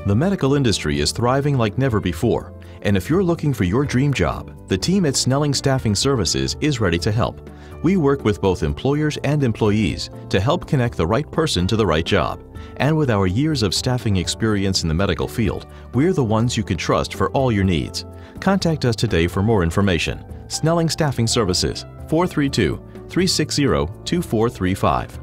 The medical industry is thriving like never before, and if you're looking for your dream job, the team at Snelling Staffing Services is ready to help. We work with both employers and employees to help connect the right person to the right job. And with our years of staffing experience in the medical field, we're the ones you can trust for all your needs. Contact us today for more information. Snelling Staffing Services, 432-360-2435.